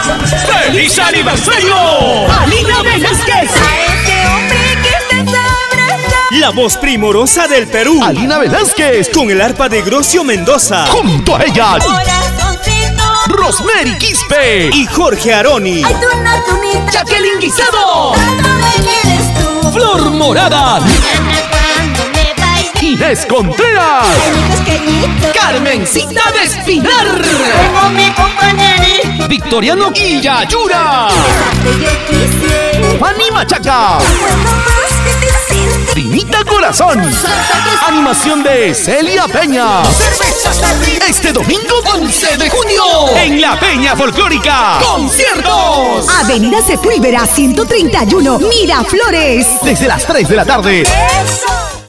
¡Feliz aniversario! ¡Alina Velázquez! La voz primorosa del Perú, Alina Velázquez, con el arpa de Grosio Mendoza, junto a ella, Rosemary Quispe y Jorge Aroni. ¡Jacqueline Guisado! ¡Flor Morada! Inés Contreras, ¡Carmencita de Espinar! Victoriano Yayura, Fanny Machaca, Dinita Corazón, animación de Celia Peña. Este domingo 11 de junio en la Peña Folclórica, conciertos. Avenida Sepúlveda 131, Miraflores. Desde las 3 de la tarde. ¡Eso!